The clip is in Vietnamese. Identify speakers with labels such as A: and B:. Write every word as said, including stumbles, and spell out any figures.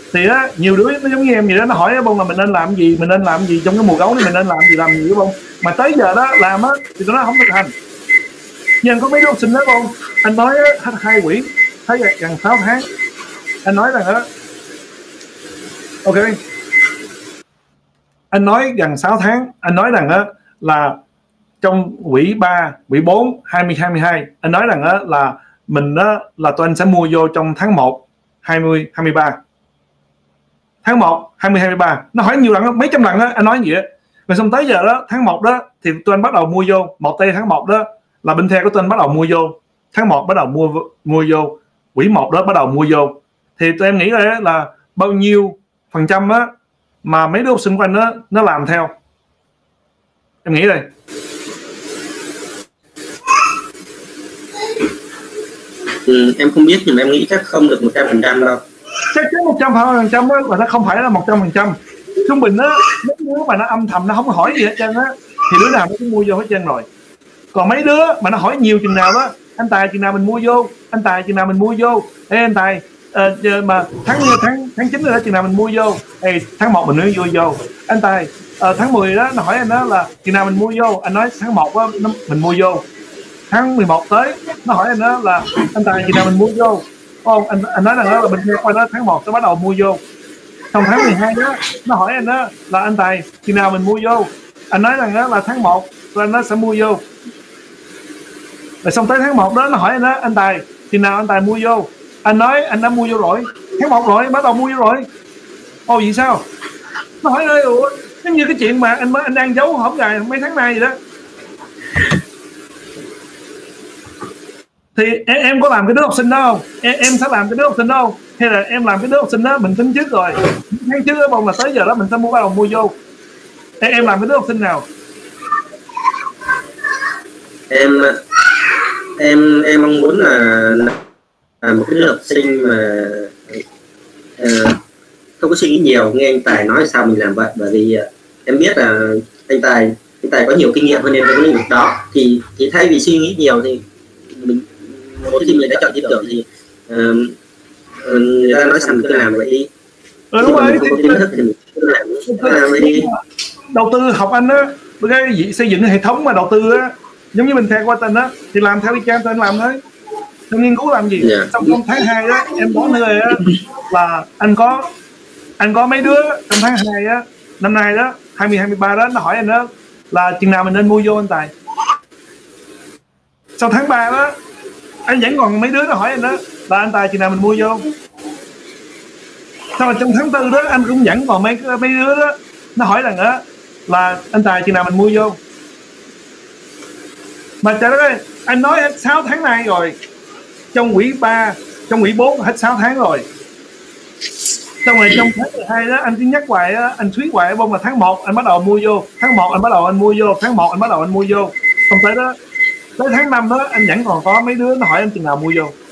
A: Thì á nhiều đứa nó giống như em vậy đó, nó hỏi bông là mình nên làm gì, mình nên làm gì trong cái mùa gấu này, mình nên làm gì làm gì với bông, mà tới giờ đó làm á thì tụi nó không thực hành. Nhưng có mấy đứa học sinh đó bông, anh nói á, hết hai quyển thấy gần sáu tháng, anh nói rằng đó, ok, anh nói gần sáu tháng, anh nói rằng á là trong quỹ ba, quỹ bốn, hai mươi, hai mươi hai, anh nói rằng á là mình á là tụi anh sẽ mua vô trong tháng một, hai mươi, hai mươi ba, tháng một, hai mươi, hai mươi ba, nó hỏi nhiều lần, mấy trăm lần á, anh nói gì á. Rồi xong tới giờ đó, tháng một đó thì tụi anh bắt đầu mua vô, một tây tháng một đó là bên theo của tụi anh bắt đầu mua vô, tháng một bắt đầu mua mua vô, quỹ một đó bắt đầu mua vô. Thì tụi em nghĩ là, là bao nhiêu phần trăm á mà mấy đứa học sinh của anh đó, nó làm theo, em nghĩ đây.
B: Ừ, em không biết nhưng mà em nghĩ chắc không được một trăm phần trăm đâu.
A: Chắc chắn một trăm phần trăm đó, và nó không phải là một trăm phần trăm. Trung bình đó, mấy đứa mà nó âm thầm nó không hỏi gì hết trơn á thì đứa nào nó cũng mua vô hết trơn rồi. Còn mấy đứa mà nó hỏi nhiều chừng nào đó, anh Tài chừng nào mình mua vô, anh Tài chừng nào mình mua vô, ê anh Tài uh, mà tháng tháng tháng chín rồi đó chừng nào mình mua vô, ê tháng một mình mới vô vô, anh Tài uh, tháng mười đó nó hỏi anh đó là chừng nào mình mua vô, anh nói tháng một đó, mình mua vô. Tháng mười một tới nó hỏi anh đó là anh Tài chừng nào mình mua vô, không anh anh nói rằng đó là mình qua đó tháng một nó bắt đầu mua vô. Xong tháng mười hai đó nó hỏi anh đó là anh Tài chừng nào mình mua vô, anh nói rằng đó là tháng một rồi anh nó sẽ mua vô. Rồi xong tới tháng một đó nó hỏi anh đó, anh Tài chừng nào anh Tài mua vô, anh nói anh đã mua vô rồi, tháng một rồi bắt đầu mua vô rồi. Ồ vậy sao? Nó hỏi ơi, ủa giống như cái chuyện mà anh mới anh đang giấu hổng gài mấy tháng nay vậy đó. Thì em, em có làm cái đứa học sinh đó không? Em, em sẽ làm cái đứa học sinh đó không? Hay là em làm cái đứa học sinh đó mình tính trước rồi, tháng trước đó bông là tới giờ đó mình sẽ mua bắt đầu mua vô. Em, em làm cái đứa học sinh nào?
B: Em em em mong muốn là, là một cái đứa học sinh mà uh, không có suy nghĩ nhiều, nghe anh Tài nói sao mình làm vậy. Bởi vì uh, em biết là anh Tài anh Tài có nhiều kinh nghiệm hơn em trong cái lĩnh vực đó, thì thì thay vì suy nghĩ nhiều thì mình một khi mình đã chọn ý tưởng thì uh, người ta nói rằng cứ làm vậy đi.
A: Ừ, đúng rồi.
B: Không có kiến thức thì mình cứ làm, làm vậy đi.
A: Đầu tư học anh á, cái xây dựng hệ thống mà đầu tư á, giống như mình theo qua tình á thì làm theo y chang tụi anh làm thôi. Tụi nghiên cứu làm gì? Yeah. Xong trong tháng hai á em nói người á là anh có anh có mấy đứa trong tháng hai á năm nay đó hai mươi hai mươi ba đó nó hỏi anh đó là chừng nào mình nên mua vô anh Tài. Sau tháng ba đó anh vẫn còn mấy đứa nó hỏi anh đó là anh Tài chừng nào mình mua vô. Sau trong tháng tư đó anh cũng vẫn còn mấy mấy đứa đó nó hỏi rằng đó là anh Tài chừng nào mình mua vô. Mà trời đất ơi, anh nói hết sáu tháng nay rồi, trong quỹ ba, trong quỹ bốn hết sáu tháng rồi. Xong rồi trong tháng mười hai đó anh cứ nhắc hoài á, anh thuyết hoài bông là tháng một anh bắt đầu mua vô, tháng một anh bắt đầu anh mua vô, tháng một anh bắt đầu anh mua vô. Xong tới đó tới tháng năm đó anh vẫn còn có mấy đứa nó hỏi anh chừng nào mua vô.